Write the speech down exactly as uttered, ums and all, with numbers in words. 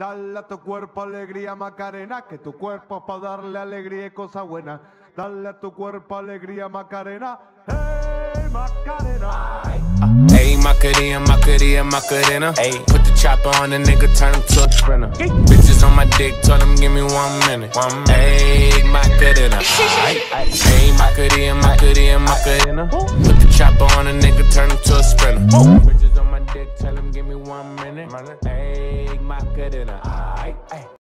Dale a tu cuerpo alegría, Macarena, que tu cuerpo es para darle alegría y cosas buenas. Dale a tu cuerpo alegría, Macarena. Hey, Macarena. Hey, Macarena, Macarena, Macarena. Hey, put the chopper on the nigga, turn him to a sprinter. Bitches on my dick, tell them give me one minute. One minute. Hey, Macarena. Hey, Macarena, Macarena, Macarena. Put the chopper on a nigga, turn him to a sprinter. Bitches on my dick, tell them give me one minute. Hey, Macarena.